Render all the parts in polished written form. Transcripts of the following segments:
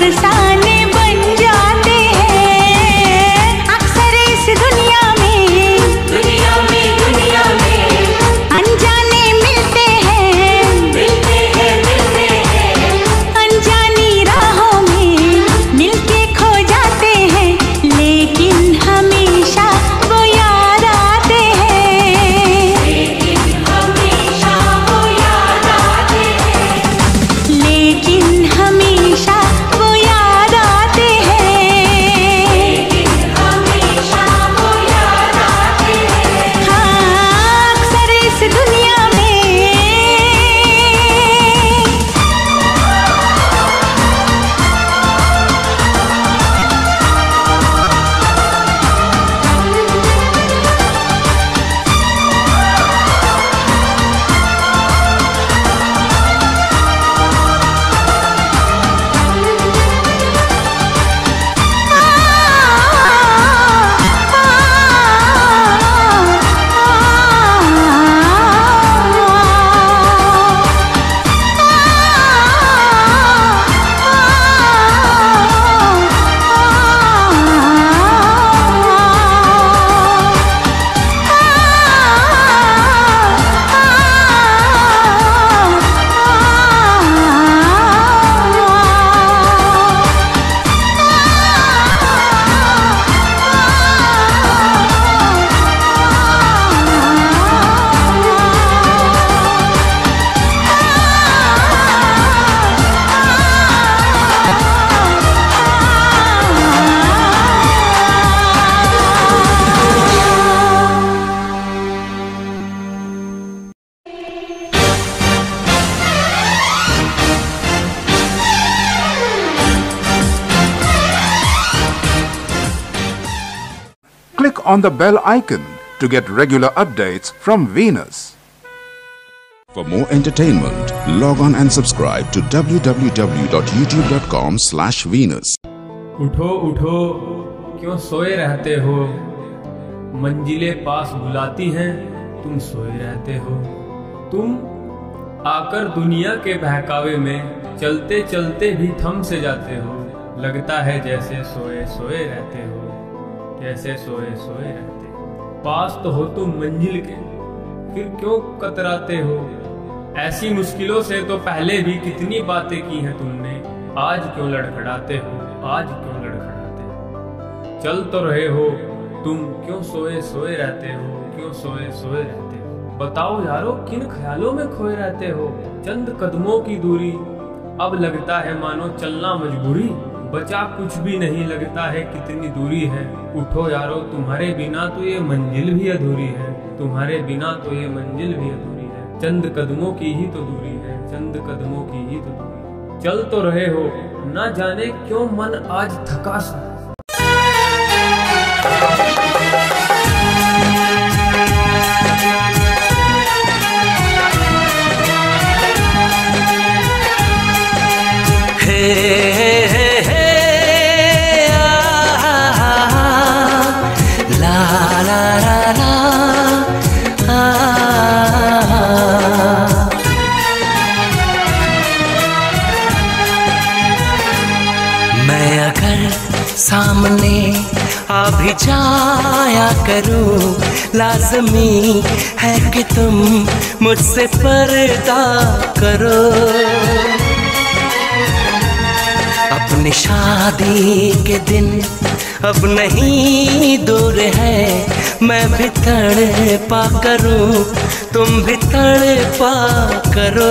अफसाने बन जाते हैं। अक्सर इस दुनिया में अनजाने मिलते हैं, अनजानी राहों में मिलके खो जाते हैं, लेकिन हमेशा वो याद आते हैं, लेकिन हमेशा वो याद आते हैं, लेकिन हमेशा वो याद आते हैं, लेकिन हमेशा वो याद आते हैं। हाँ, अक्सर इस दुनिया में Click on the bell icon to get regular updates from Venus. For more entertainment, log on and subscribe to www.youtube.com/Venus. उठो उठो क्यों सोए रहते हो, मंजिलें पास बुलाती हैं तुम सोए रहते हो। तुम आकर दुनिया के बहकावे में चलते चलते भी थम से जाते हो, लगता है जैसे सोए सोए रहते हो, जैसे सोए सोए रहते हो। पास तो हो तुम मंजिल के, फिर क्यों कतराते हो। ऐसी मुश्किलों से तो पहले भी कितनी बातें की हैं तुमने, आज क्यों लड़खड़ाते हो, आज क्यों लड़खड़ाते हो। चल तो रहे हो तुम, क्यों सोए सोए रहते हो, क्यों सोए सोए रहते हो। बताओ यारो किन ख्यालों में खोए रहते हो। चंद कदमों की दूरी, अब लगता है मानो चलना मजबूरी। बचा कुछ भी नहीं, लगता है कितनी दूरी है। उठो यारो तुम्हारे बिना तो ये मंजिल भी अधूरी है, तुम्हारे बिना तो ये मंजिल भी अधूरी है। चंद कदमों की ही तो दूरी है, चंद कदमों की ही तो दूरी। चल तो रहे हो, ना जाने क्यों मन आज थका सा। सामने आ भी जाया करूं, लाज़मी है कि तुम मुझसे पर्दा करो। अपनी शादी के दिन अब नहीं दूर है, मैं भी तड़पा करूं, तुम भी तड़पा करो।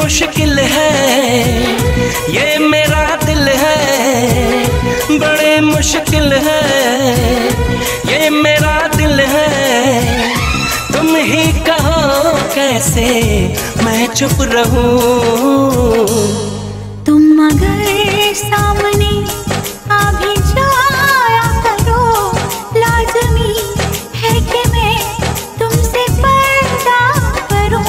मुश्किल है ये मेरा दिल है, बड़े मुश्किल है ये मेरा दिल है। तुम ही कहो कैसे मैं चुप रहूं। तुम अगर सामने आ भी जाया करो, लाज़मी है कि मैं तुमसे पर्दा करूं।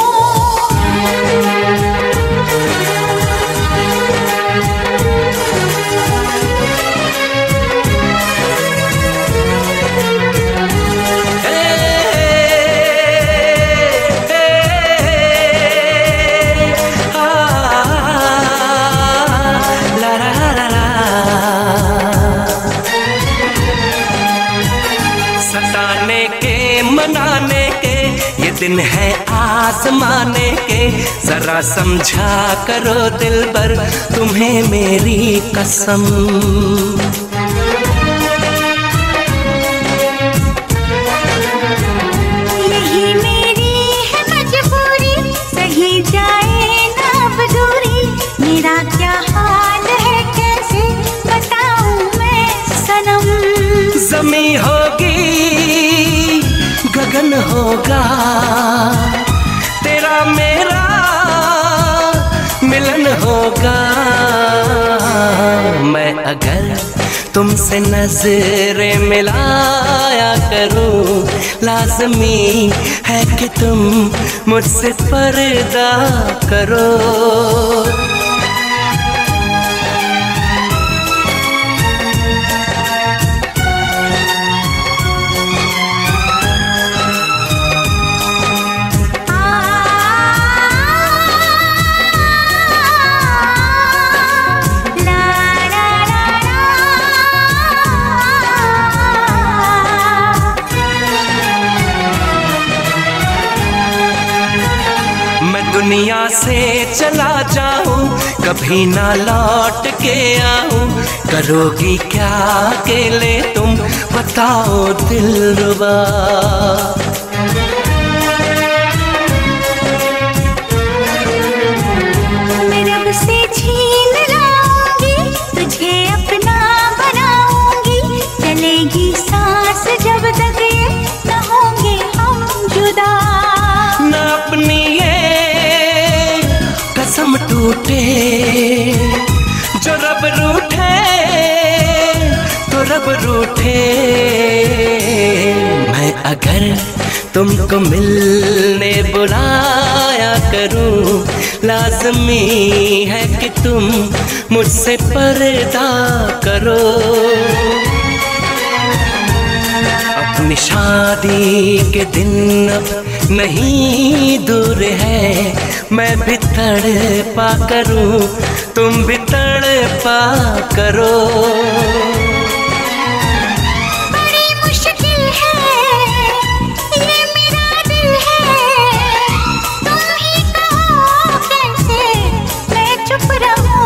सताने के मनाने के ये दिन है आसमाने के, जरा समझा करो दिलबर तुम्हें मेरी कसम। यही मेरी है मजबूरी, सही जाए ना अब दूरी। मेरा क्या हाल है कैसे बताऊं मैं सनम। ज़मीं होगी गगन होगा, तेरा मेरा मिलन होगा। मैं अगर तुमसे नजरें मिलाया करूं, लाज़मी है कि तुम मुझसे पर्दा करो। दुनिया से चला जाऊं, कभी ना लौट के आऊं। करोगी क्या अकेले तुम बताओ दिलरुबा। मैं रब से छीन लाऊंगी, तुझे अपना बनाऊंगी। चलेगी सांस जब तक ये न होंगे हम जुदा। न अपनी कसम टूटे जो रब रूठे तो रब रूठे। मैं अगर तुमको मिलने बुलाया करूं, लाज़मी है कि तुम मुझसे पर्दा करो। अपनी शादी के दिन अब नहीं दूर है, मैं भी तड़पा करूं तुम भी तड़पा करो। बड़ी मुश्किल है ये मेरा दिल है, तुम ही कहो कैसे मैं चुप रहूं।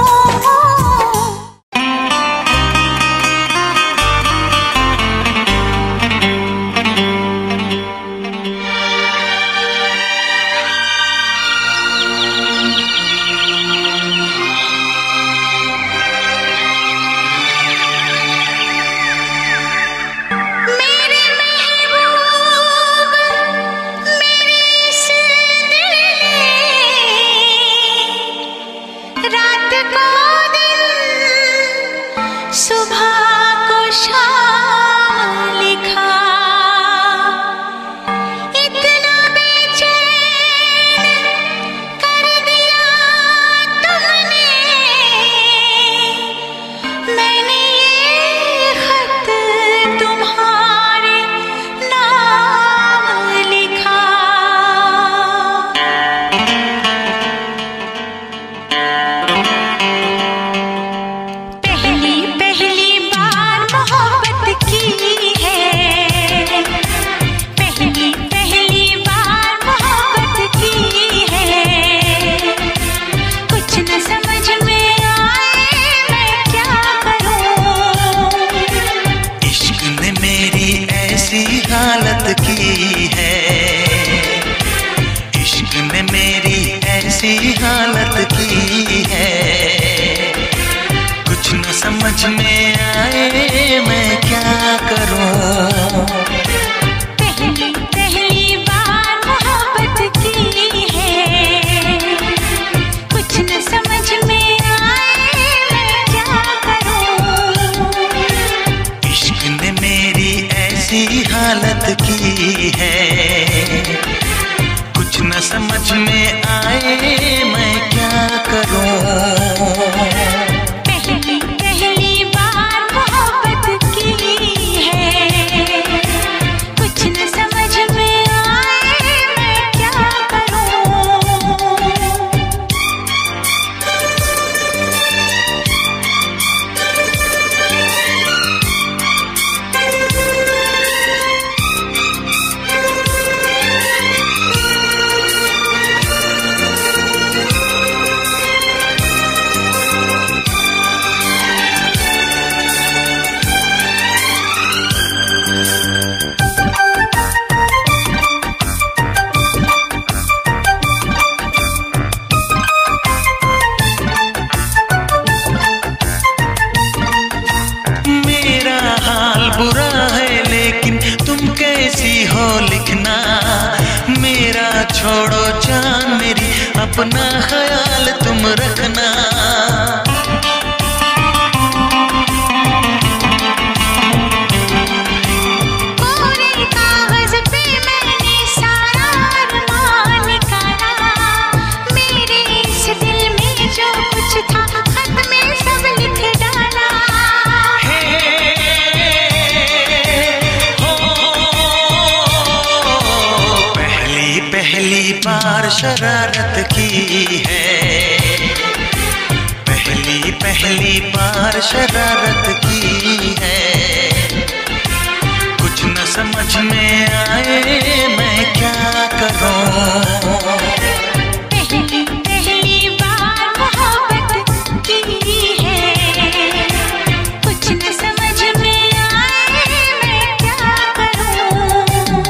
ऐसी हालत समझ में आए मैं क्या करूं। पहली पहली बार मोहब्बत की है, कुछ न समझ में आए मैं क्या करूं। इश्क ने मेरी ऐसी हालत की है, कुछ न समझ में आए मैं क्या करूं। पहली पहली बार मोहब्बत की है, कुछ न समझ में आए मैं क्या करूं। बुरा है लेकिन तुम कैसी हो लिखना, मेरा छोड़ो जान मेरी अपना ख्याल तुम रखना। पूरे कागज पे मैंने सारा अरमान निकाला, मेरे इस दिल में जो कुछ था खत में सब लिख डाला। पहली बार शरारत की है, पहली बार शरारत की है, कुछ न समझ में आए मैं क्या करूं। पहली पहली बार मोहब्बत की है, कुछ न समझ में आए मैं क्या करूं।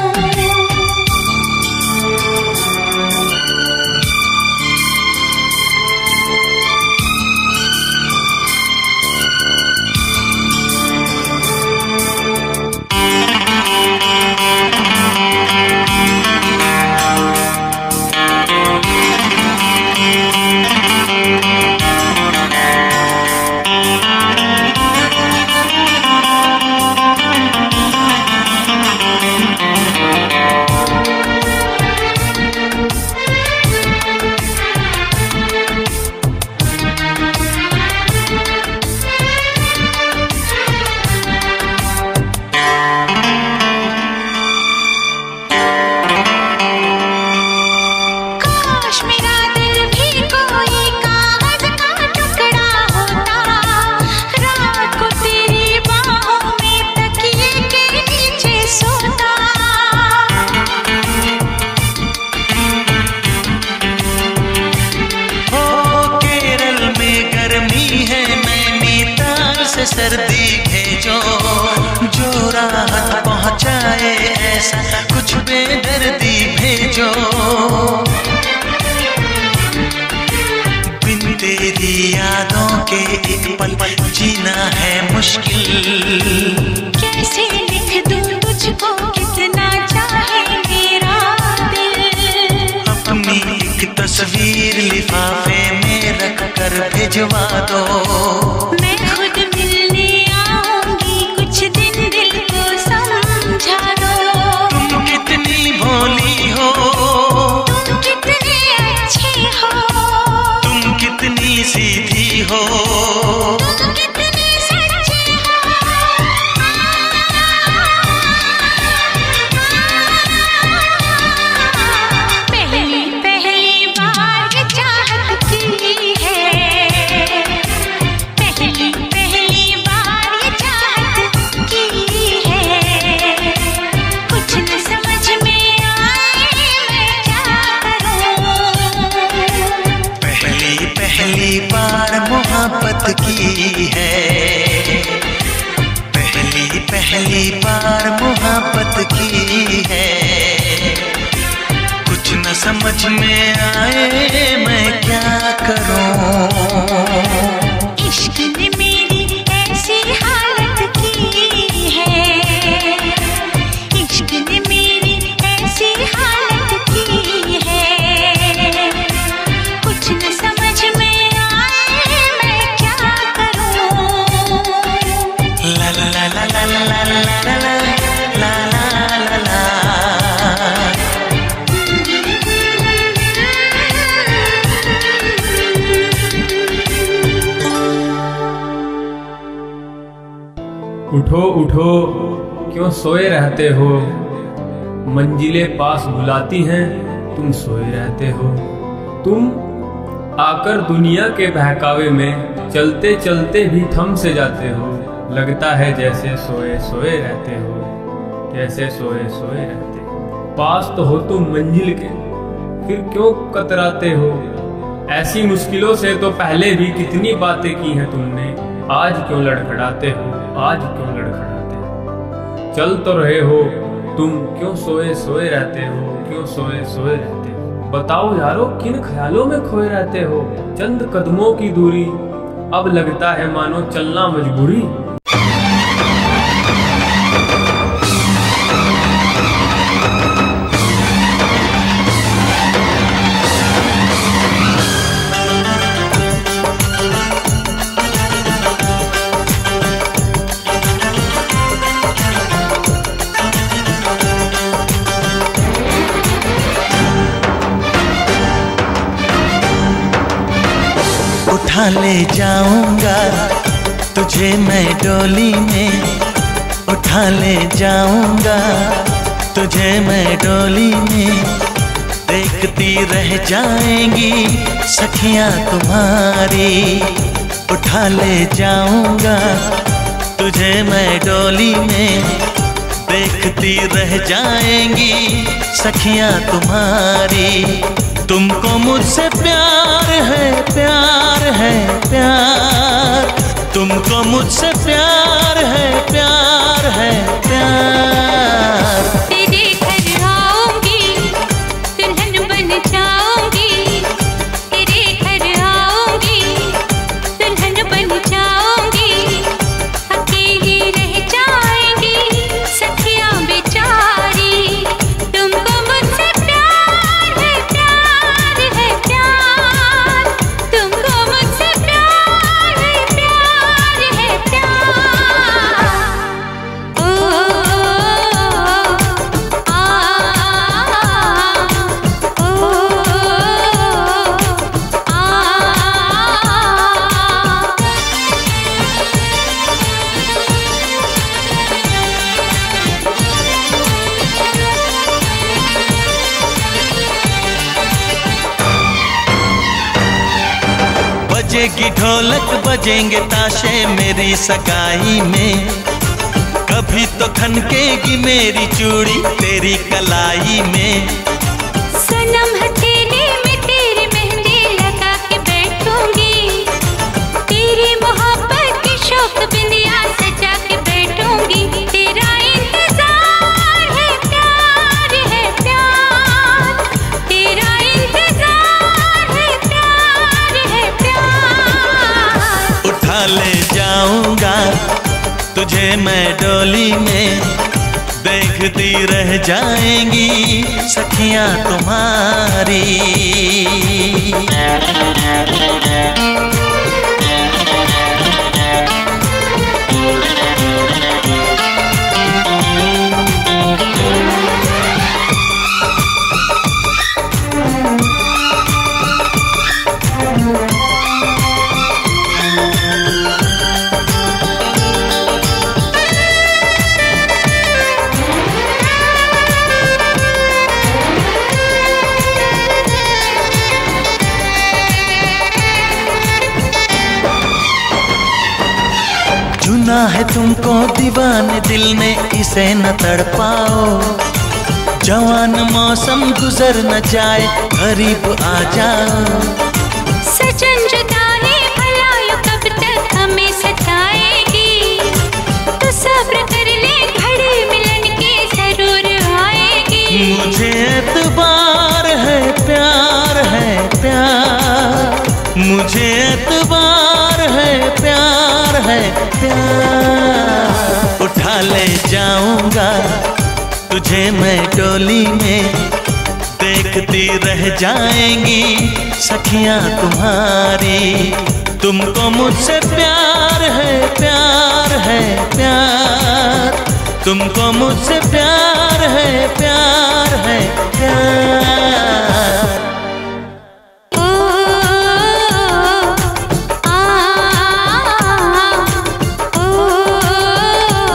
सर्दी भेजो जो राहत पहुँचाए, ऐसा कुछ बेदर्दी भेजो। बिन तेरी यादों के एक पल जीना है मुश्किल, कैसे लिख दूं तुझको कितना चाहे मेरा दिल। अपनी एक तस्वीर लिफाफे में रख कर भिजवा दो, मैं खुद मिलने आऊंगी, कुछ दिन दिल को समझा दो। तुम कितनी भोली हो, तुम कितने अच्छे हो, तुम कितनी सीधी हो, तुम कितने सच्चे हो। पहली पहली बार चाहत की है, पहली पहली बार चाहत की है, कुछ न समझ में आए मैं क्या करूं। पहली बार मोहब्बत की है, पहली बार मोहब्बत की है, कुछ न समझ में आए मैं क्या करूं। इश्क ने मेरी उठो उठो क्यों सोए रहते हो, मंजिलें पास बुलाती हैं तुम सोए रहते हो। तुम आकर दुनिया के बहकावे में चलते चलते भी थम से जाते हो। लगता है जैसे सोए सोए रहते हो, जैसे सोए सोए रहते हो। पास तो हो तुम मंजिल के, फिर क्यों कतराते हो। ऐसी मुश्किलों से तो पहले भी कितनी बातें की हैं तुमने, आज क्यों लड़खड़ाते हो, आज क्यों लड़खड़ाते हो। चल तो रहे हो तुम, क्यों सोए सोए रहते हो, क्यों सोए सोए रहते हो। बताओ यारो किन ख्यालों में खोए रहते हो। चंद कदमों की दूरी, अब लगता है मानो चलना मजबूरी। उठा ले जाऊंगा तुझे मैं डोली में, उठा ले जाऊंगा तुझे मैं डोली में। देखती रह जाएंगी सखियां तुम्हारी, उठा ले जाऊंगा तुझे मैं डोली में। देखती रह जाएंगी सखियां तुम्हारी। तुमको मुझसे प्यार है, प्यार है, प्यार। तुमको मुझसे प्यार है, प्यार है, प्यार। तेरे घर आऊंगी, दुल्हन बन जाऊंगी। तेरे घर आऊंगी, दुल्हन बन जाऊंगी। अकेली रह जाएंगी सखियां बेचारी। तुमको मुझसे प्यार है, प्यार है, प्यार। तुमको मुझसे प्यार है, प्यार है, प्यार। ओ बजेगी ढोलक बजेंगे ताशे मेरी सगाई में। कभी तो खनकेगी मेरी चूड़ी तेरी कलाई में। सनम हथेली में तेरी मेहंदी लगा के बैठूंगी। तेरी मोहब्बत की शौक बिंदिया सजा के बैठूंगी। तेरा इंतजार है, प्यार है, प्यार। तेरा इंतजार है, प्यार है, प्यार। उठा ले जाऊंगा तुझे मैं डोली में। देखती रह जाएंगी सखियां तुम्हारी। चुना है तुमको दीवाने दिल ने, इसे न तड़पाओ। जवान मौसम गुजर न जाए, करीब आ जाओ। सजन जुदाई भला यूं कब तक हमें सताएगी। तो सब्र कर ले, घड़ी मिलन की जरूर आएगी। मुझे एतबार है, प्यार है, प्यार। मुझे एतबार है, प्यार है, प्यार। उठा ले जाऊंगा तुझे मैं डोली में। देखती रह जाएंगी सखियां तुम्हारी। तुमको मुझसे प्यार है, प्यार है, प्यार। तुमको मुझसे प्यार है, प्यार है, प्यार। ओ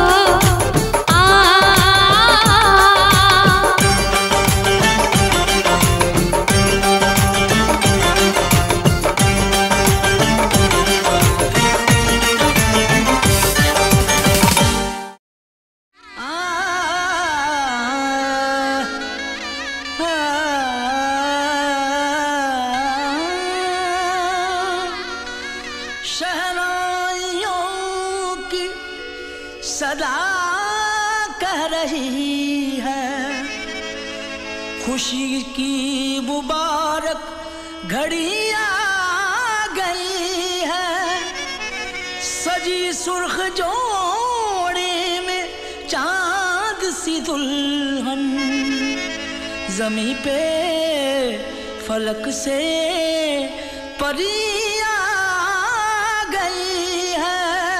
शहनाइयों की सदा कह रही है, खुशी की मुबारक घड़ी आ गई है। सजी सुर्ख जोड़े में चांद सी दुल्हन, ज़मीं पे फलक से परी आ गई है।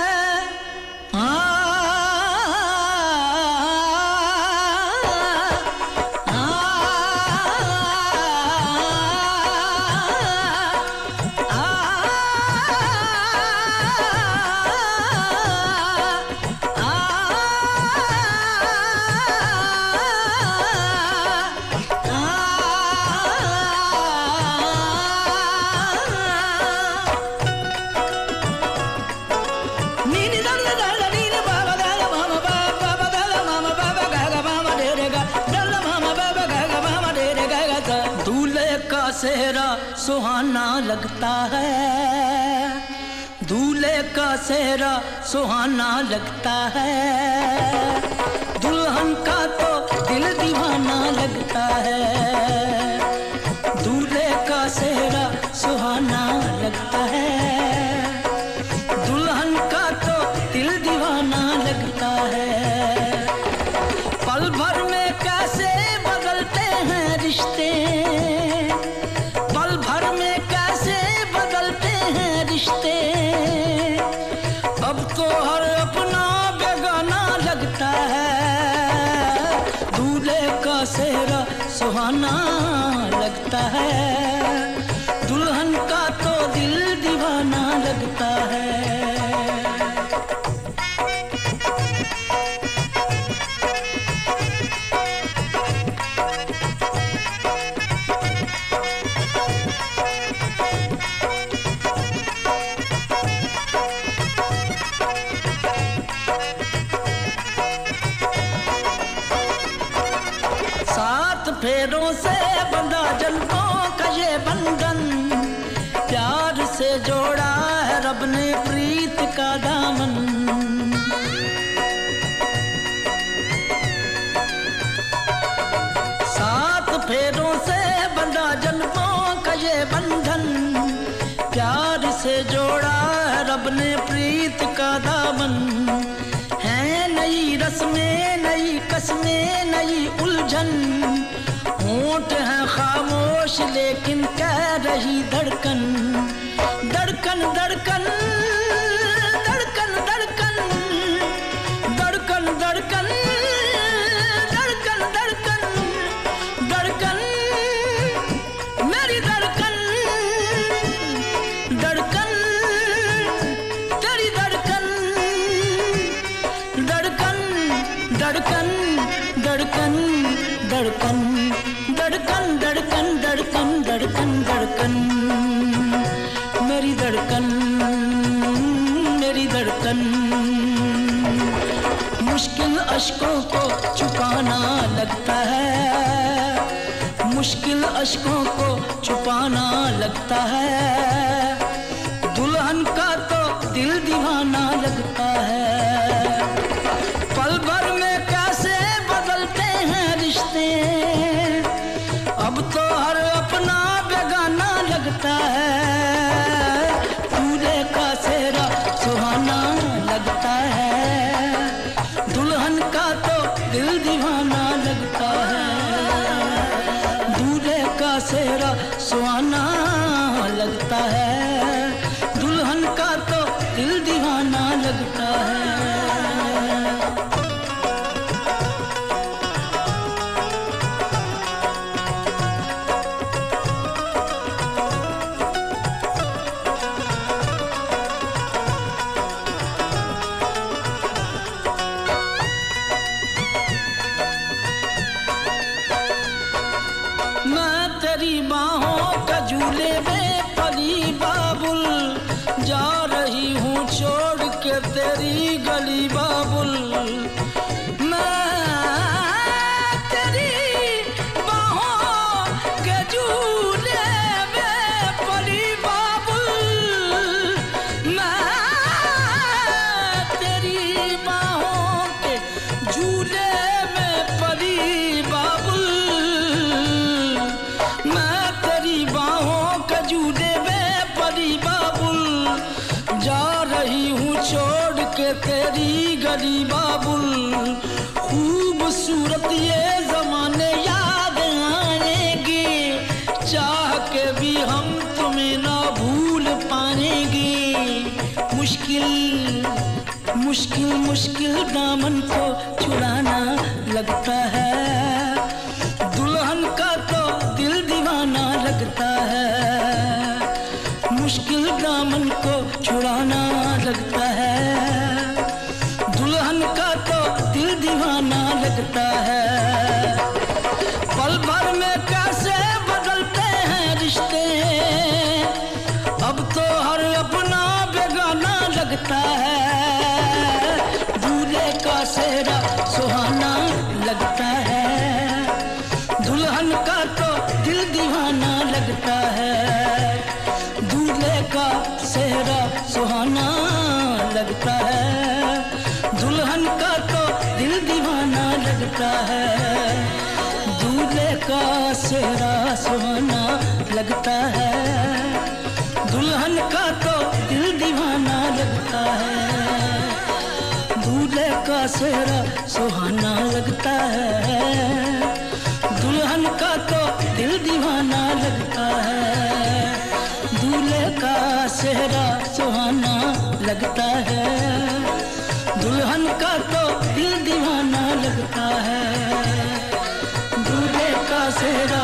सेहरा सुहाना लगता है, दूल्हे का सेहरा सुहाना लगता है। दुल्हन का तो दिल दीवाना लगता है, दूल्हे का सेहरा सुहाना लगता है। दुल्हन का तो दिल दीवाना लगता है। पल भर में कैसे बदलते हैं रिश्ते, पल भर में कैसे बदलते हैं रिश्ते। अब तो हर अपना बेगाना लगता है, दूल्हे का सेहरा सुहाना लगता है। दुल्हन का तो दिल दीवाना लगता है। फेरों से बंधा जन्मों का ये बंधन, प्यार से जोड़ा है रब ने प्रीत का दामन। सात फेरों से बंधा जन्मों का ये बंधन, प्यार से जोड़ा है रब ने प्रीत का दामन। है नई रस्में, नई कस्में, नई उलझन, होंठ है खामोश लेकिन कह रही धड़कन। धड़कन धड़कन धड़कन धड़कन धड़कन धड़कन धड़कन धड़कन धड़कन मेरी धड़कन धड़कन तेरी धड़कन धड़कन धड़कन धड़कन धड़कन धड़कन धड़कन धड़कन धड़कन धड़कन मेरी धड़कन मेरी धड़कन। मुश्किल अश्कों को छुपाना लगता है, मुश्किल अश्कों को छुपाना लगता है। दुल्हन का तो दिल दीवाना लगता है। पल भर में कैसे बदलते हैं रिश्ते, अब तो हर अपना बेगाना लगता है। दूल्हे का सेहरा सुहाना लगता है, दुल्हन का तो दिल दीवाना लगता है। दूल्हे का सेहरा सुहाना लगता है, दुल्हन का तो दिल दीवाना लगता है। तेरी गली बाबुल, खूबसूरत ये जमाने याद आएंगे, चाह के भी हम तुम्हें ना भूल पाएंगे। मुश्किल मुश्किल मुश्किल दामन को छुड़ाना लगता है, दुल्हन का तो दिल दीवाना लगता है। मुश्किल दामन को छुड़ाना लगता है, दुल्हन का तो दिल दीवाना लगता है। पल भर में कैसे बदलते हैं रिश्ते, अब तो हर अपना बेगाना लगता है। दूल्हे का सेहरा सुहाना लगता है, दुल्हन का तो दिल दीवाना लगता है। दूल्हे का सेहरा सुहाना लगता है, दुल्हन का तो दिल दीवाना लगता है। दूल्हे का सेहरा सुहाना लगता है, दुल्हन का तो दिल दीवाना लगता है। दूल्हे का सेहरा सुहाना लगता है, दुल्हन का तो दिल दीवाना लगता है। दूल्हे का सेहरा सुहाना लगता है, दुल्हन का तो दिल दीवाना लगता है। दूल्हे का सेहरा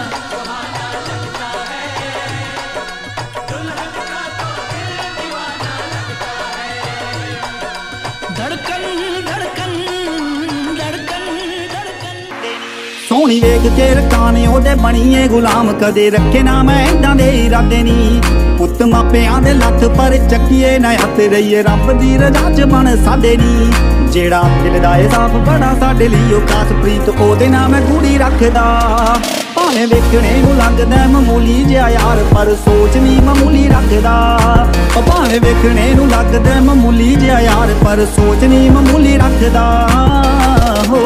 सोहनी वेख के रकाने ओदे बणीए गुलाम, कदे रखे ना मैं इदां दे इरादे नी। पुत्त मापियां दे लत्थ पर चक्कीए ना हत्थ, रहीए रब दी रजा च बण साडे नी। जेड़ा दिल दा ए साफ बड़ा साडे लई ओ खास प्रीत, ओदे नाल मैं गूढ़ी रखदा। भावें वेखणे नूं लगदा मामूली जिहा यार, पर सोच नी मामूली रखदा। भावें वेखणे नूं लगदा मामूली जिहा यार, पर सोच नी मामूली रखदा। हो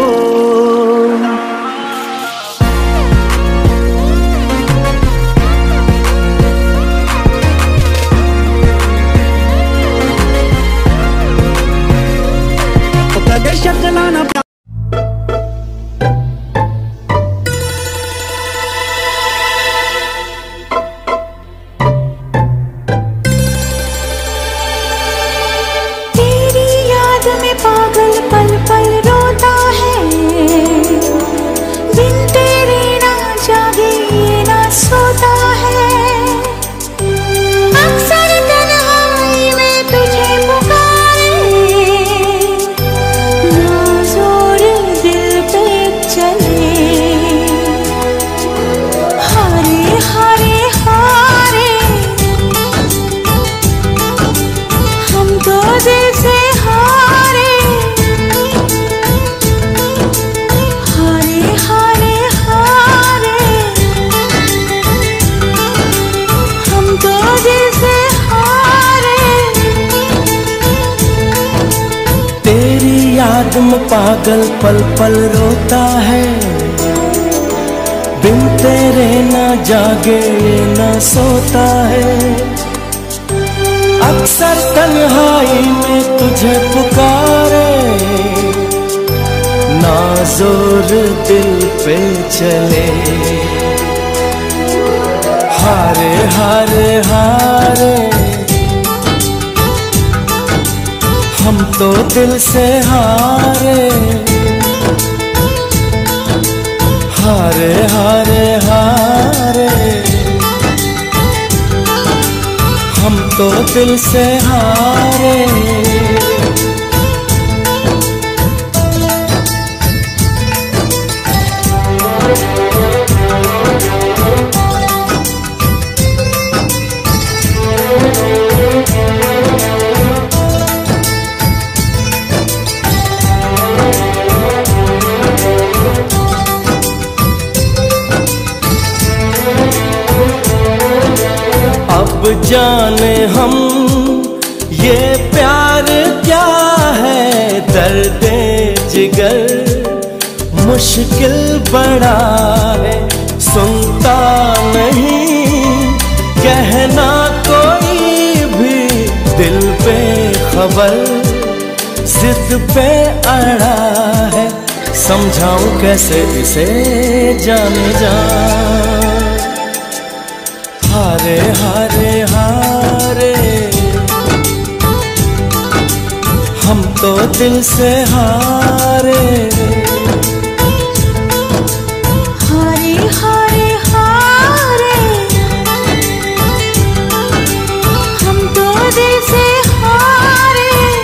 शक्लाना तेरी याद में पागल पल पल रोता है, बिन तेरे ना जागे ना सोता है। अक्सर तन्हाई में तुझे पुकारे, जोर दिल पे चले। हारे हारे हारे हम तो दिल से हारे। हारे हारे हारे हम तो दिल से हारे। तेरी याद में पागल पल पल रोता है, बिन तेरे ना जागे ना सोता है। अक्सर तन्हाई में तुझे पुकारे, ना जोर दिल पे चले। हारे हारे हारे हम तो दिल से हारे। हारे हारे हारे हम तो दिल से हारे। अब जाने हम ये प्यार क्या है, दर्द जिगर मुश्किल बड़ा है। सुनता नहीं कहना कोई भी दिल पे खबर, जिद पे अड़ा है, समझाऊं कैसे इसे जाने जा। हारे हारे हारे हम तो दिल से हारे। हारे हारे हारे हम तो दिल से हारे।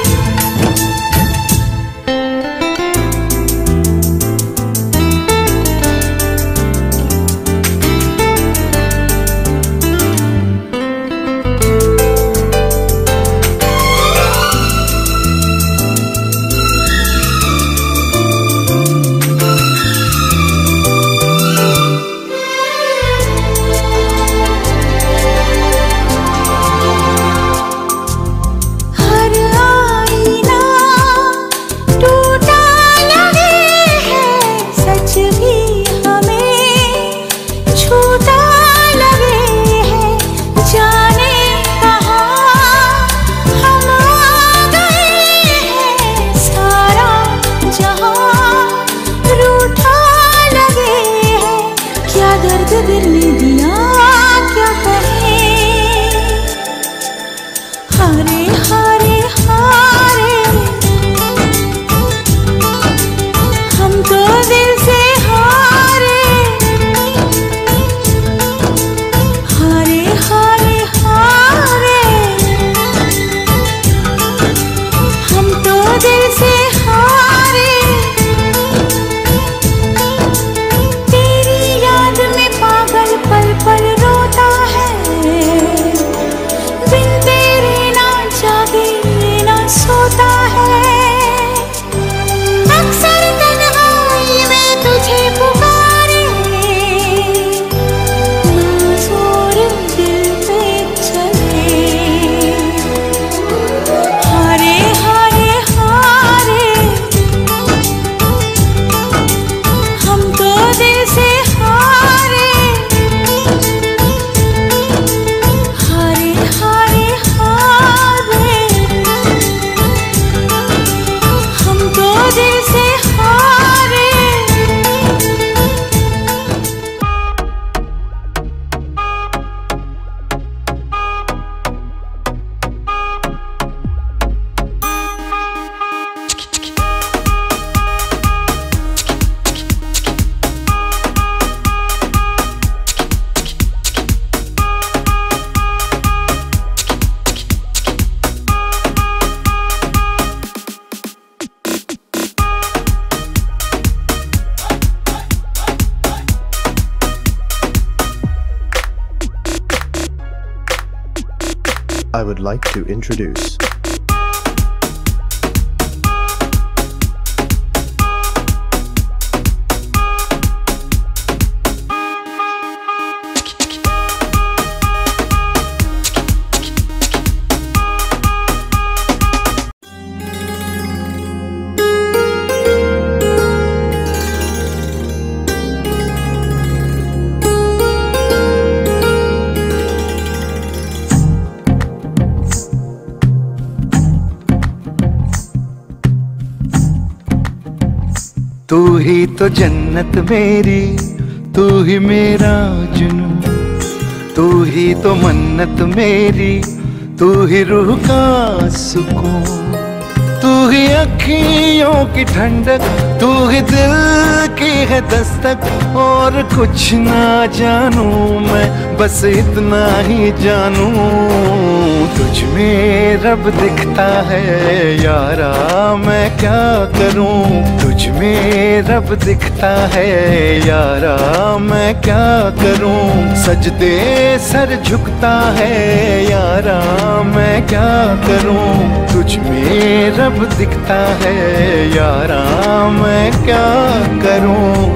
दिल ने दिया क्या कहे। हारे हारे हारे हम तो दिल से हारे। हारे हारे हारे हम तो दिल से हारे। पल पल रोता है, बिन तेरे ना जागे ना सोता है। अक्सर तन्हाई में तुझे पुकारे, नाज़ोर दिल पे चले। हारे हारे हारे हम तो दिल से हारे। I would like to introduce तू ही तो जन्नत मेरी, तू ही मेरा जुनून, तू ही तो मन्नत मेरी, तू ही रूह का सुकून, तू ही अखियों की ठंडक, तू ही दिल की है दस्तक। और कुछ ना जानू मैं, बस इतना ही जानू, तुझ में रब दिखता है यारा, मैं क्या करूं। तुझ में रब दिखता है यारा, मैं क्या करूं। सजदे सर झुकता है यारा, मैं क्या करूं। तुझ में रब दिखता है यारा, मैं क्या करूं।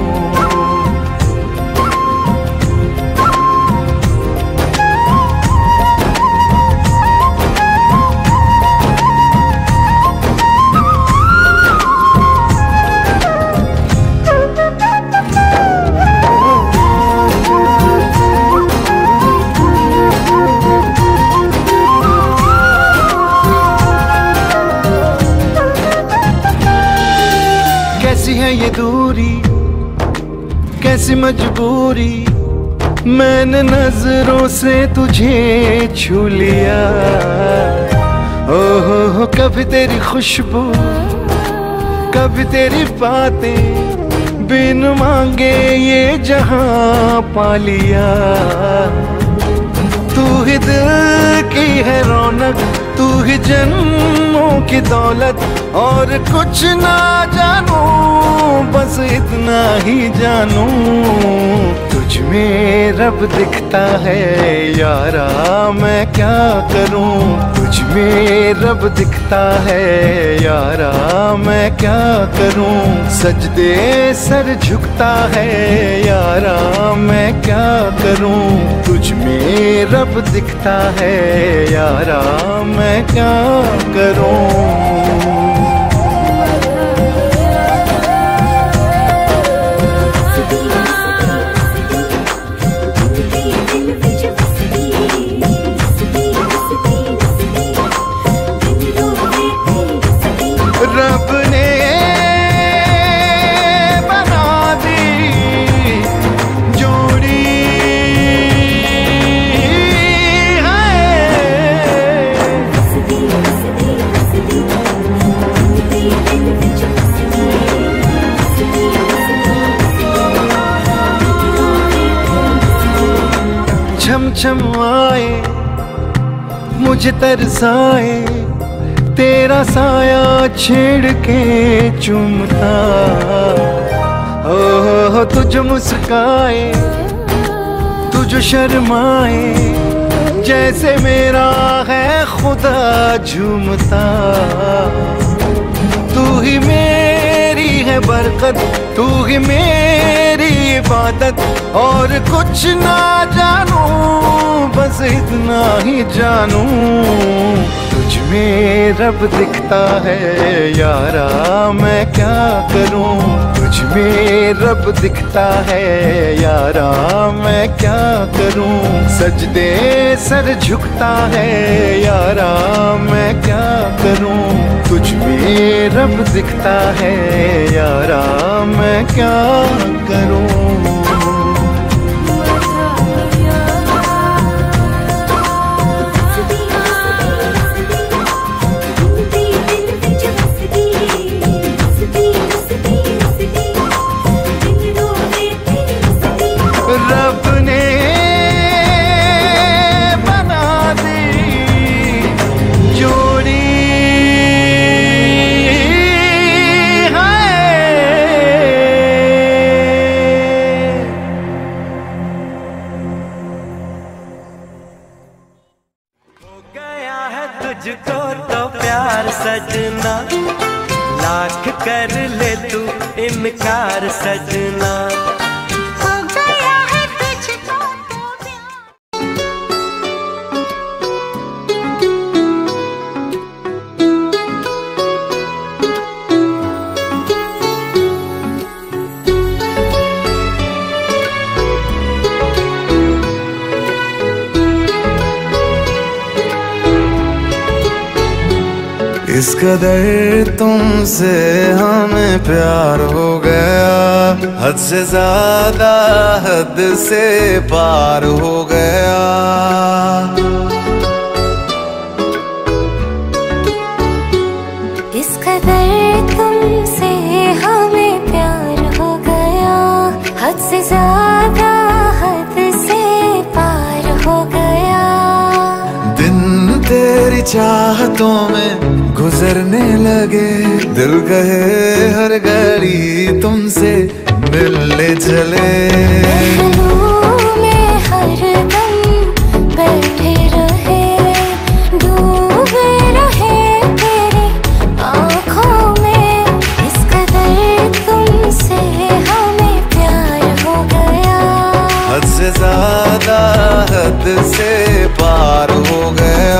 है ये दूरी, कैसी मजबूरी, मैंने नजरों से तुझे छू लिया। ओहो कभी तेरी खुशबू, कभी तेरी बातें, बिन मांगे ये जहां पा लिया। तू ही दिल की है रौनक, तू ही जन्मों की दौलत, और कुछ ना जानू बस इतना ही जानू, तुझ में रब दिखता है यारा मैं क्या करूं। तुझ में रब दिखता है यारा मैं क्या करूं। सजदे सर झुकता है यारा मैं क्या करूं। तुझ में रब दिखता है यारा मैं क्या करूं। रब ने बना दी जोड़ी छम छम आए मुझे तरसाए, तेरा साया छेड़ के चूमता। ओह तुझ मुस्काए, तुझ शर्माए, जैसे मेरा है खुदा झूमता। तू ही मेरी है बरकत, तू ही मेरी इबादत, और कुछ ना जानू बस इतना ही जानू। तुझ में रब दिखता है यारा मैं क्या करूं। तुझ में रब दिखता है यारा मैं क्या करूं। सजदे सर झुकता है यारा मैं क्या करूं। तुझ में रब दिखता है यारा मैं क्या करूं। रब ने बना दी जोड़ी है। हो गया है तुझको तो प्यार सजना, लाख कर ले तू इनकार सजना। इस कदर तुमसे हमें प्यार हो गया, हद से ज्यादा हद से पार हो गया। इस कदर तुमसे हमें प्यार हो गया, हद से ज्यादा हद से पार हो गया। दिन तेरी चाहतों में गुजरने लगे, दिल कहे हर घड़ी तुमसे मिलने चले। में हर दम बैठे रहे, डूबे रहे तेरी आँखों में। इस कदर तुमसे हमें प्यार हो गया, हद से ज्यादा हद से पार हो गया।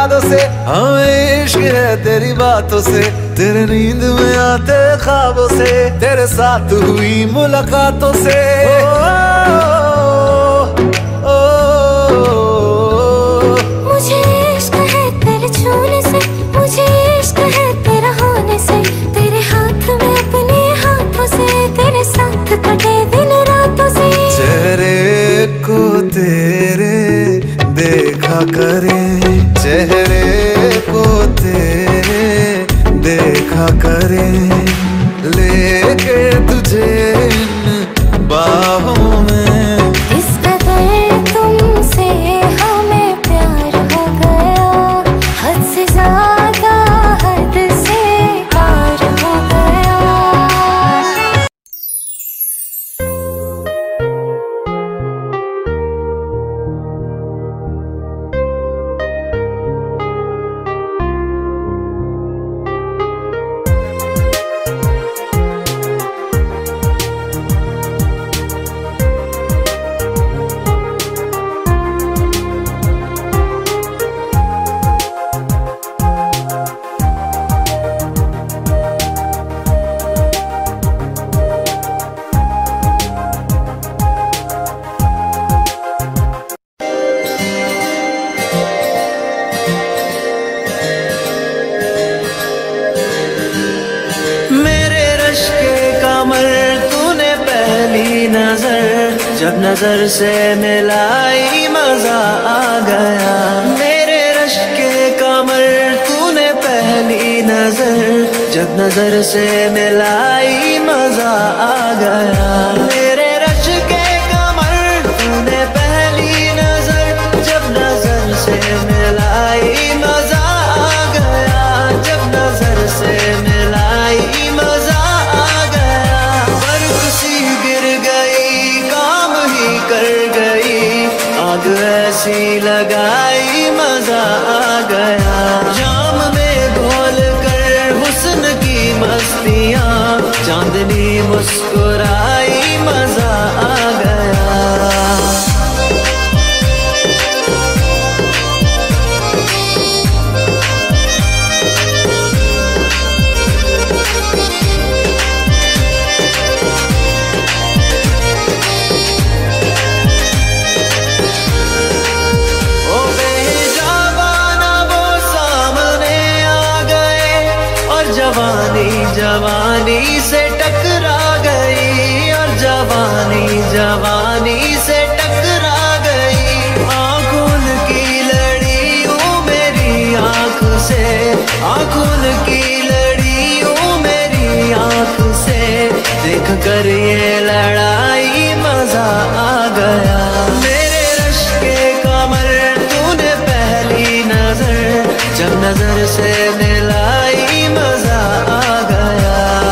यादों से, हमें इश्क है तेरी बातों से, तेरे नींद में आते ख्वाबों से, तेरे साथ हुई मुलाकातों से। मुझे इश्क है तेरे छूने से, मुझे इश्क है तेरा होने से, तेरे हाथ में अपने हाथों से, तेरे साथ कटे दिन रातों से। चेहरे को तेरे देखा करे, चेहरे को तेरे देखा करे, लेके तुझे इन बाहों में। इस कदर तुमसे हमें प्यार हो गया, हद से ज्यादा हद से प्यार हो गया। जब नजर से मिलाई मजा आ गया, मेरे रश के कमर तूने पहली नजर, जब नजर से मिलाई मजा आ गया। मेरे रश के कमर तूने पहली नजर, जब नजर से मिलाई मजा आ गया, जब नजर से मिलाई मजा आ गया। बर्फ सी गिर गई, काम ही कर गई, आग ऐसी लगाई मजा आ गया। जाम में घोल कर हुस्न की मस्तियाँ, चांदनी मुस्कुराई मजा आ गया। जवानी से टकरा गई, और जवानी जवानी से टकरा गई। आंखों की लड़ियों मेरी आंख से, आंखों की लड़ियों मेरी आंख से, देख कर ये लड़ाई मजा आ गया। मेरे रश के कमर तूने पहली नजर, जब नजर से मिलाई मजा आ गया।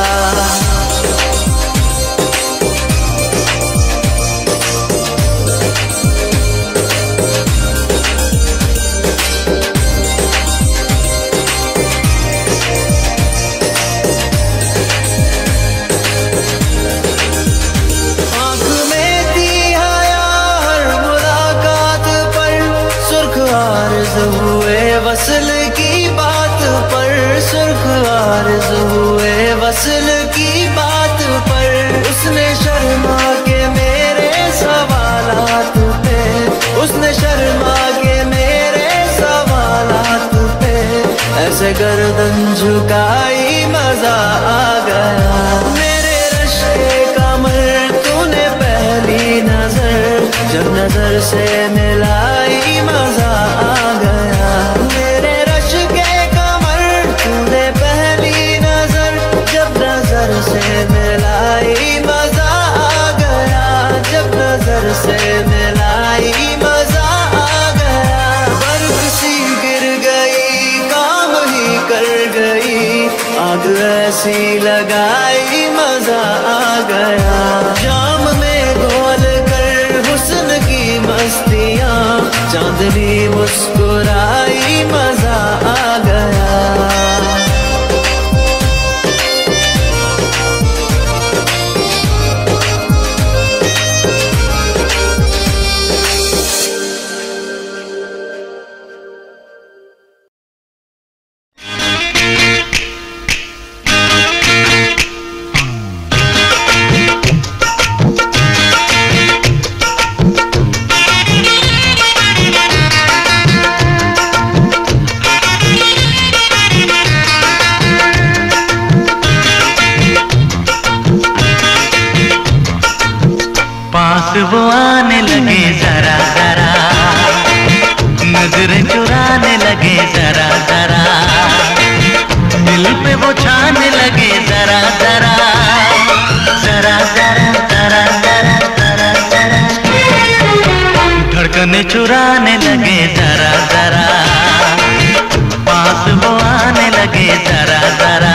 आँख में थी हया हर मुलाकात पर, सुर्ख आरज़ हुए वसल की बात पर, सुर्ख आरज़ हुए वसल की बात पर। उसने शर्मा के मेरे सवालात पे, उसने शर्मा के मेरे सवालात पे, ऐसे गर्दन झुकाई मजा आ गया। मेरे रश के कमर तूने पहली नजर, जब नजर से मिलाई मजा आ गया। मेरे रश के कमर तूने पहली नजर, जब नजर से मिलाई मजा आ गया, जब नजर से मिलाई मजा आ गया। बर्फ सी गिर गई, काम ही कर गई, आग ऐसी लगाई मजा आ गया। जाम में घोल कर हुस्न की मस्तियाँ, चांदनी मुस्कुराई मजा आ गया। पास वो आने लगे जरा जरा, नजरें चुराने लगे जरा जरा, दिल पे वो छाने लगे जरा जरा, जरा जरा जरा जरा जरा जरा, धड़कने चुराने लगे जरा जरा, पास वो आने लगे जरा जरा।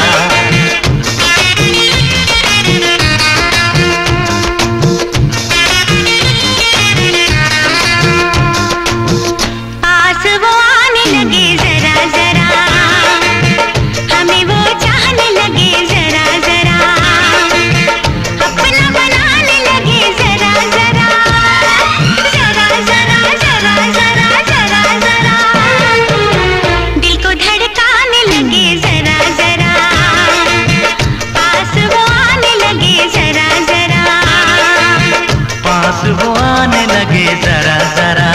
वो आने लगे जरा जरा।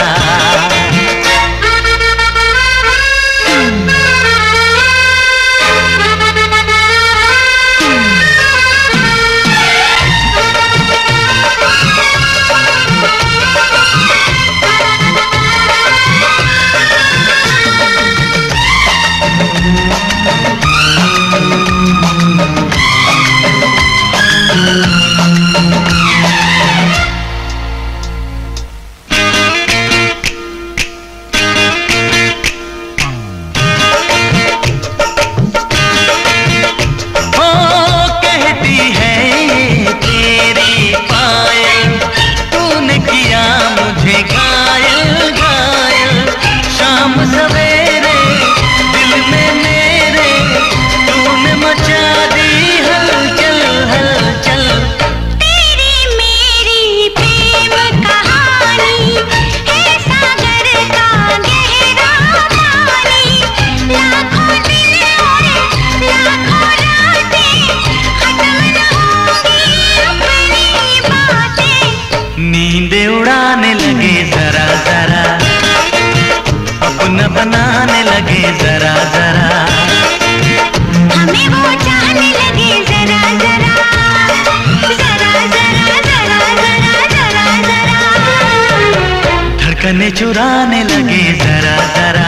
नींदे उड़ाने लगे जरा जरा, अपना बनाने लगे जरा जरा, हमें वो चाहने लगे जरा जरा, जरा जरा जरा जरा जरा जरा, धड़कने चुराने लगे जरा जरा,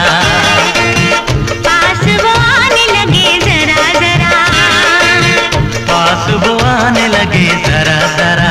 पास वो आने लगे जरा जरा, पास वो आने लगे जरा जरा।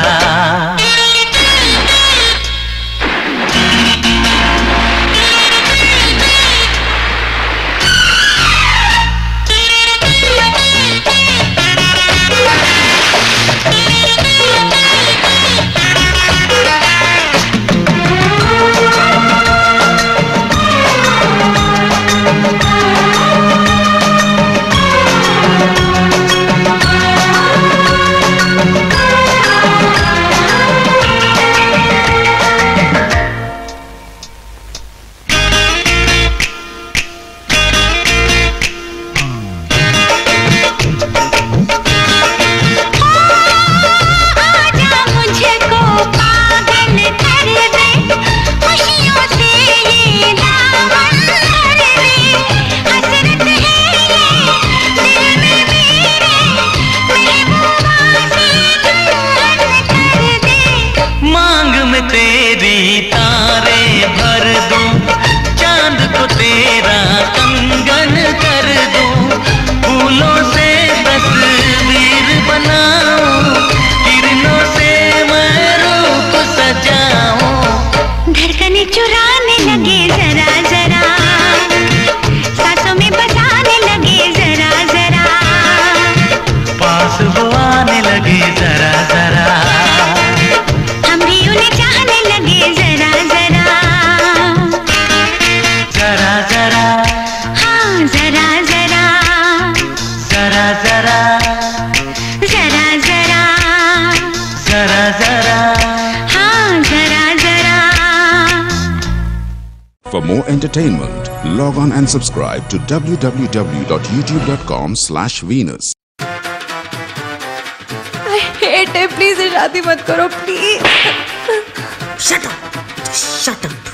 तेरी तारे भर दूं, चांद को तेरा कंगन कर दूं, फूलों से तस्वीर बनाऊं, किरणों से मैं रूप सजाऊं। धड़कने चुराने लगे जरा जरा, सांसों में बसाने लगे जरा जरा, पास वो आने लगे जरा जरा, हम भी उन्हें चाहने लगे जरा जरा, जरा जरा, हाँ जरा जरा, जरा जरा, जरा जरा, जरा जरा, हाँ जरा जरा। For more entertainment, log on and subscribe to www.youtube.com/Venus. I hate it. Please शादी मत करो please. Shut up. Just shut up.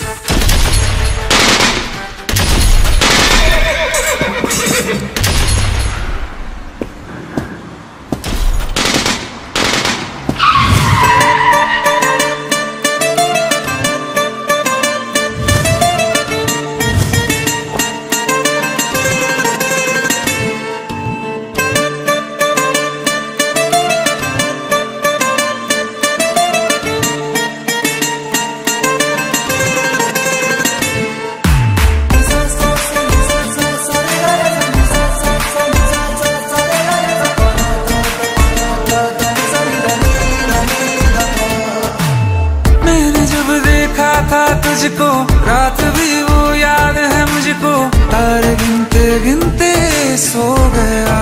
गिनते सो गया।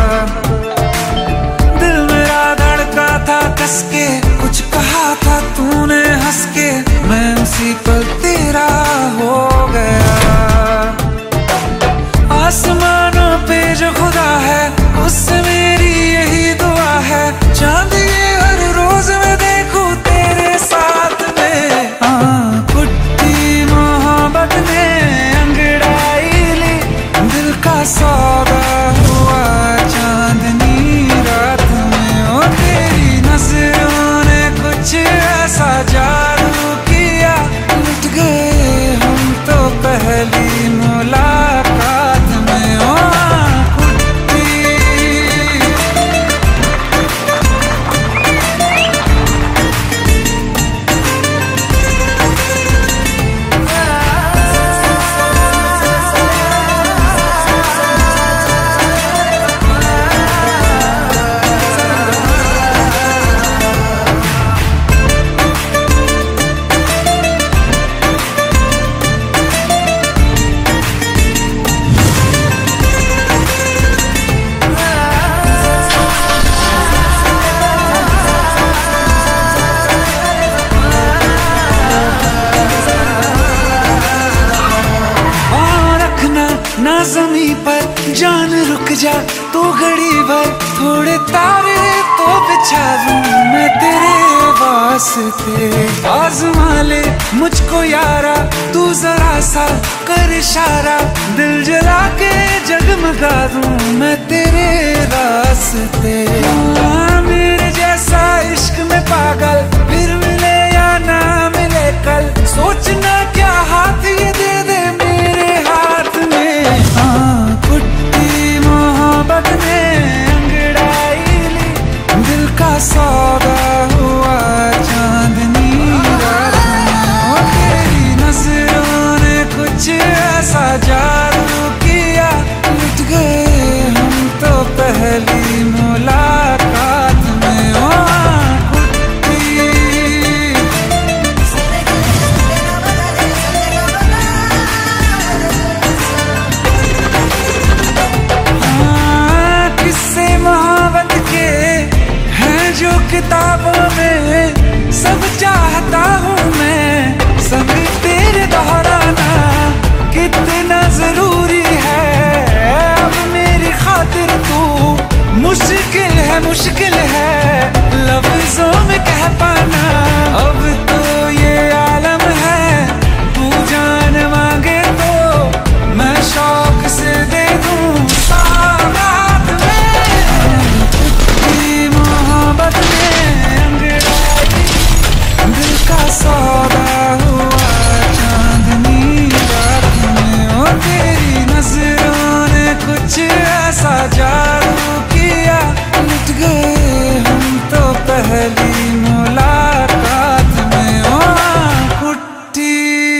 दिल मेरा धड़का था कस के, कुछ कहा था तूने हंस के, मैं उसी पल तेरा हो गया। आसमानों पे जो खुदा है उससे मेरी यही दुआ है, चांद ये हर रोज मैं देखूं तेरे साथ में। कुट्टी मोहब्बत ने अंगड़ाई ली, दिल का सौदा हुआ चांदनी रात में। ओ तेरी नजरों ने कुछ ऐसा जादू किया, लुट गए हम तो पहली मुलाकात में। ओ ना ज़मीं पर जान रुक जा तू घड़ी भर, थोड़े तारे तो बिछा दूं मैं तेरे वास्ते। आज़मा ले मुझको यारा तू जरा सा कर इशारा, दिल जला के जगमगा दूं मैं तेरे रास्ते। मेरे जैसा इश्क में पागल फिर मिले या ना मिले कल, सोचना क्या हाथ ये दे दे मेरे हाथ में। कुट्टी मोहब्बत ने अंगड़ाई ली, दिल का सौदा हुआ चांदनी रात में। तेरी नजरों ने कुछ ऐसा जादू किया, लुट गए हम तो पहली मुलाकात में। ओ किताबों में सब चाहता हूँ मैं, सभी तेरे दोहराना कितना जरूरी है। अब मेरी खातिर तू मुश्किल है लफ्जों में कह पाना। अब तो ये आलम है, तू जान मांगे तो मैं शौक से दे दूँ सौगात में। मोहब्बत दिल का सौदा हुआ चांदनी रात में। ओ तेरी नजरों ने कुछ ऐसा जादू किया, लुट गए हम तो पहली मुलाकात में। ओ कुट्टी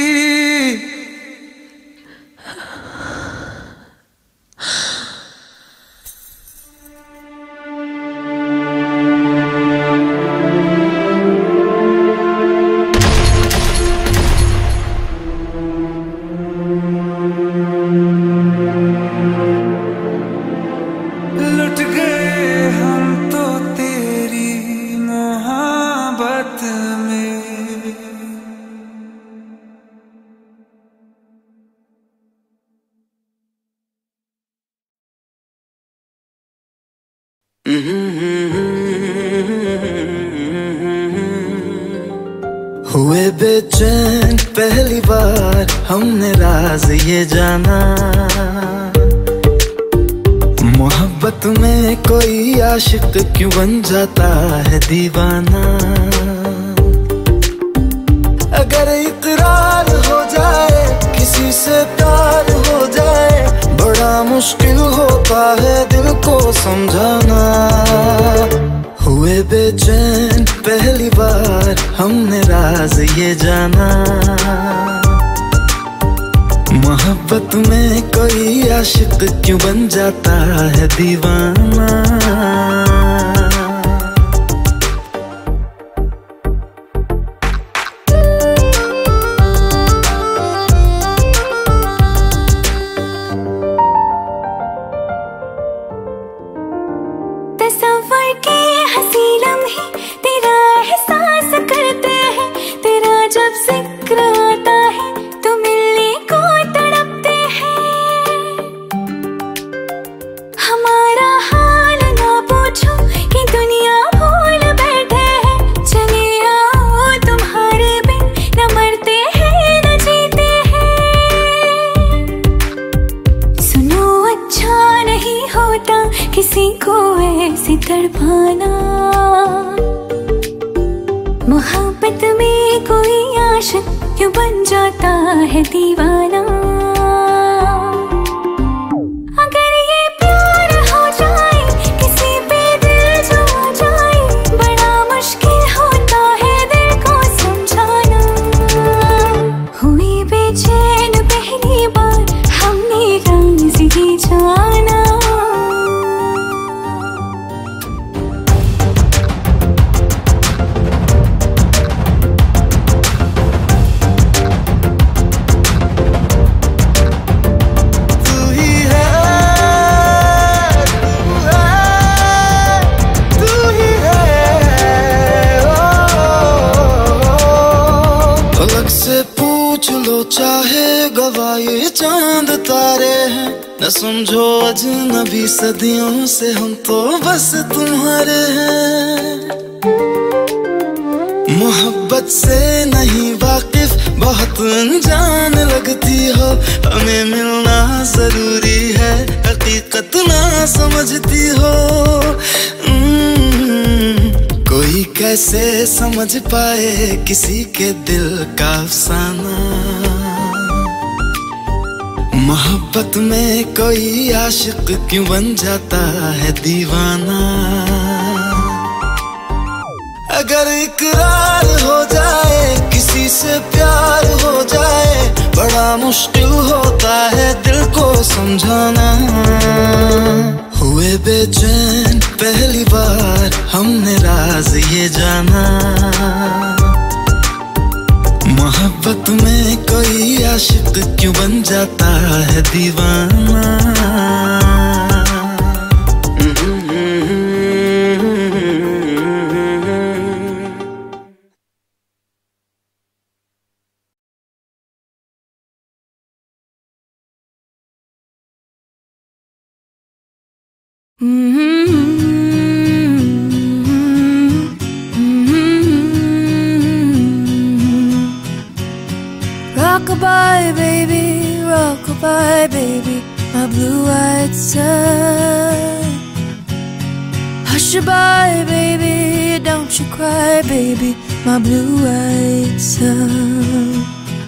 हुए बेचैन पहली बार हमने राज ये जाना, मोहब्बत में कोई आशिक क्यों बन जाता है दीवाना। अगर इकरार हो जाए किसी से प्यार हो जाए, बड़ा मुश्किल होता है दिल को समझाना। हुए बेचैन पहली बार हमने राज ये जाना, मोहब्बत में कोई आशिक क्यों बन जाता है दीवाना। मोहब्बत में कोई आशिक क्यों बन जाता है दीवाना। अगर ये प्यार हो जाए किसी पे दिल जो आ जाए, बड़ा मुश्किल होता है दिल को समझाना। हुई बेचैन पहली बार हमने राज़ी जाना। चाहे गवाए चांद तारे हैं, न समझो अजनबी सदियों से हम तो बस तुम्हारे हैं। मोहब्बत से नहीं वाकिफ बहुत अनजान लगती हो, हमें मिलना जरूरी है हकीकत ना समझती हो। कोई कैसे समझ पाए किसी के दिल का अफसाना। मोहब्बत में कोई आशिक क्यों बन जाता है दीवाना। अगर इकरार हो जाए किसी से प्यार हो जाए, बड़ा मुश्किल होता है दिल को समझाना। हुए बेचैन पहली बार हमने राज ये जाना। मोहब्बत में कोई आशिक क्यों बन जाता है दीवाना। Rockabye baby, rockabye baby, my blue-eyed son. Hush-a-bye baby, don't you cry baby, my blue-eyed son.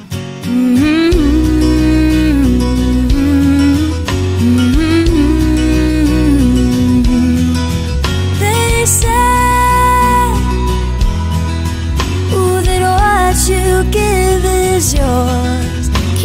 They say, ooh, that what you give is yours.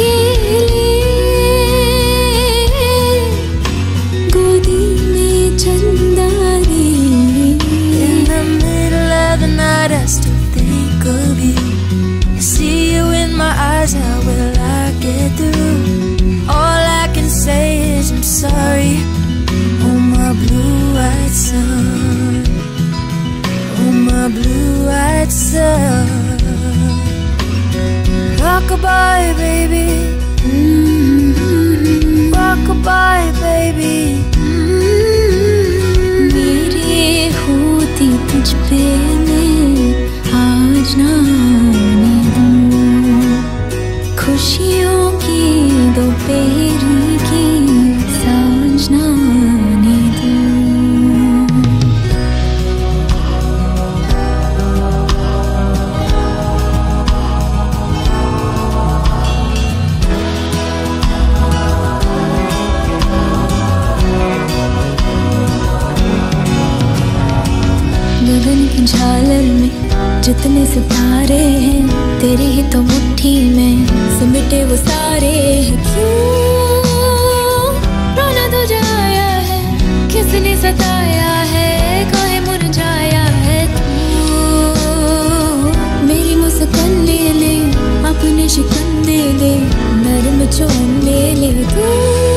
गोदी में Chandani. In the middle of the night I still think of you. I see you in my eyes, how will I get through? All I can say is I'm sorry. Oh my blue-eyed son, oh my blue-eyed son. Rockabye baby, rockabye baby. मेरे होती तुझ पे मैं आज ना आने दूँ, खुशियों की दोपहर की सांझ ना आने दूँ। गगन की झालर में जितने सितारे हैं, तेरी ही तो मुट्ठी में सिमटे वो सारे हैं। क्यों रोना तुझे आया है, किसने सताया है, कोई मुरझाया है। तू मेरी मुस्कान ले ले, अपने शिकन दे दे, नरम चोन ले ले। तू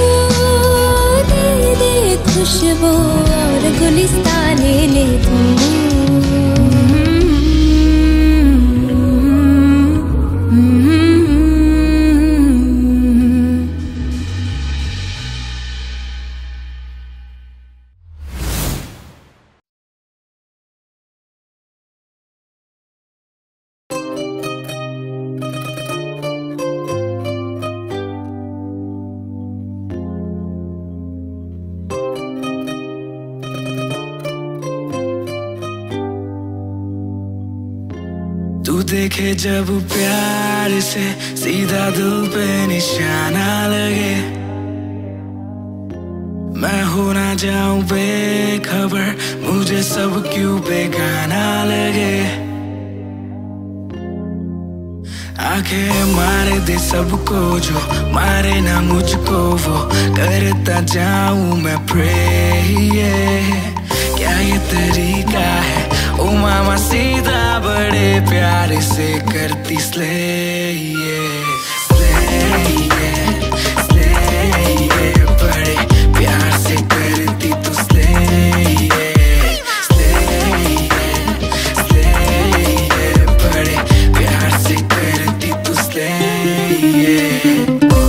दे दे खुशबू और गुलिस्तान ले ले। तू तू देखे जब प्यार से सीधा दिल पे निशाना लगे, मैं हो ना जाऊं बेखबर, मुझे सब क्यों बेगाना लगे। आंखें मारे दे सबको जो मारे ना मुझको, वो करता जाऊं मैं pray। क्या ये तरीका है ओ मामा सीधा बड़े प्यार से करती slay, बड़े प्यार से करती तू slay, बड़े प्यार से करती तू slay।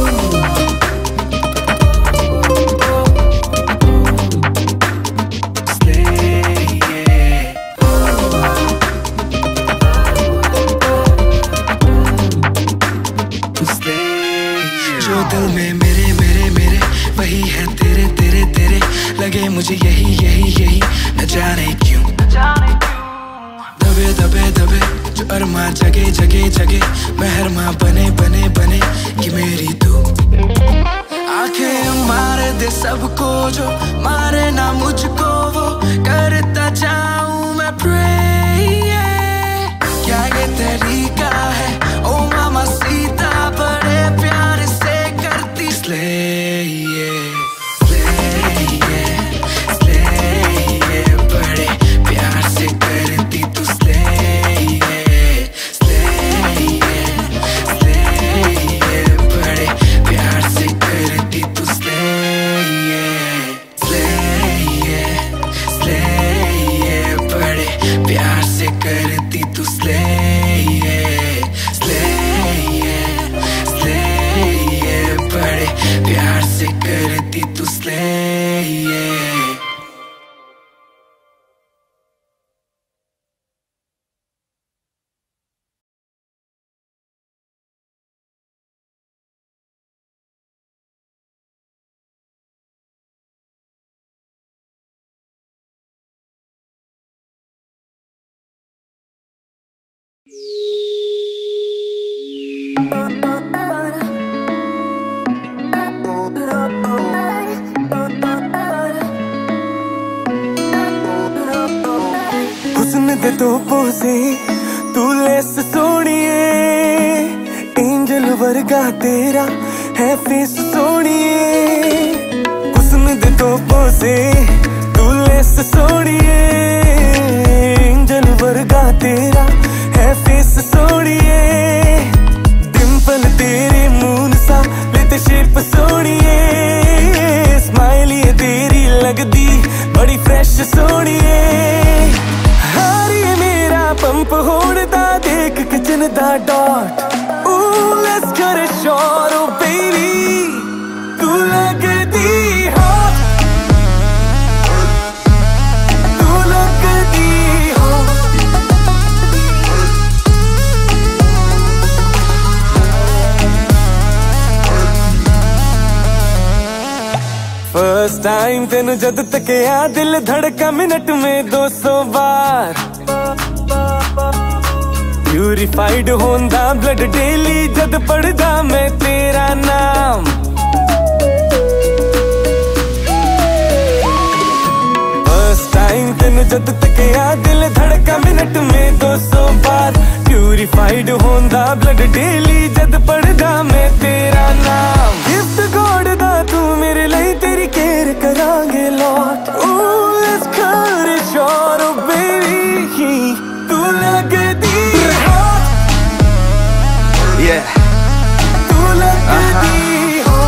जो दिल में मेरे मेरे मेरे वही है तेरे तेरे तेरे, लगे मुझे यही यही यही न जाने क्यों। दबे दबे दबे जो अरमा जगे जगे जगे, मेहरमा बने बने बने कि मेरी तू। आंखें मारे दे सबको जो मारे ना मुझको, वो करता जाऊं मैं pray। क्या ये तरीका है ओ मामा सीता बड़े प्यार से करती slay, बड़े प्यार से करती तू slay, बड़े प्यार से करती तू slay, बड़े प्यार से करती तू slay, बड़े प्यार से करती तू slay। हुस्न दे तो पोसे तू लेस सोनिए, एंजल वर्गा तेरा है फेस सोनिए। हुस्न दे तो पोसे तू लेस सोनिए, एंजल वर्गा तेरा है फेस सोनिए। डिंपल तेरे मून सा लेते शेप सोनिए, स्माइल ये तेरी लगदी बड़ी फ्रेश सोनिए। पंप होड़दा देख किचन दा dot, let's get it shot oh baby, तू लगदी हॉट, तू लगदी हॉट। फर्स्ट टाइम तेनू जद तकिया दिल धड़का मिनट में 200 बार। प्यूरिफाइड होंदा ब्लड डेली जद पढ़दा मैं तेरा नाम। फर्स्ट टाइम तेनू जद तकिया दिल धड़का मिनट में 200 बार। प्यूरिफाइड होंदा ब्लड डेली जद पढ़दा मैं तेरा नाम। गिफ्ट गॉड दा तू मेरे लिए तेरी केयर करांगे lot. Let's cut it short oh baby, तू लगदी तू लगदी हो।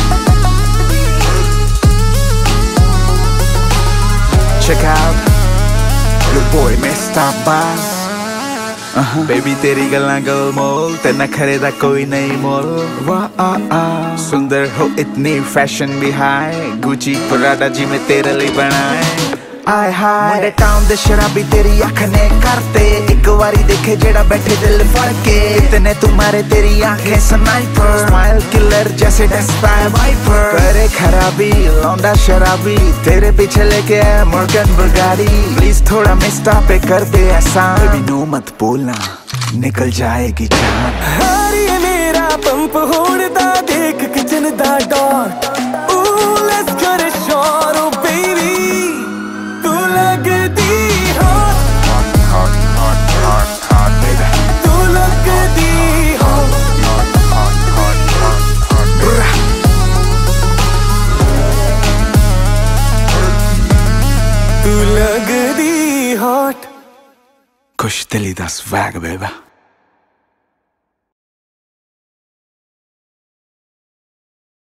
Check out your boy Mr. Bass। Baby तेरी गल्लां गोल मोल, ते नखरे दा कोई नहीं मोल। वाह सुंदर हो इतनी फैशन भी हाई, गुची प्राडा जी में तेरे लिए बनाए। आय हाय मुंडे टाउन दे शराबी तेरी अख ने करते, एक बारी देखे जेड़ा बैठे दिल फड़ के। इतने तुम्हारे तेरी आंखें स्नाइपर, स्माइल किलर जैसे डसता है वाइपर। करे खराबी लौंडा शराबी, तेरे पीछे लेके आया मॉर्गन बुगारी। प्लीज थोड़ा मिस्टा पे कर दे ऐसा, बेबी नो मत बोलना निकल जाएगी जान। हारी मेरा पंप होड़दा देख किचन दा डॉट। लेट्स गो शोर ओ बेबी तू लगदी हॉट तू लगदी हॉट तू लगदी हॉट। खुश दिली दा स्वैग बेबा।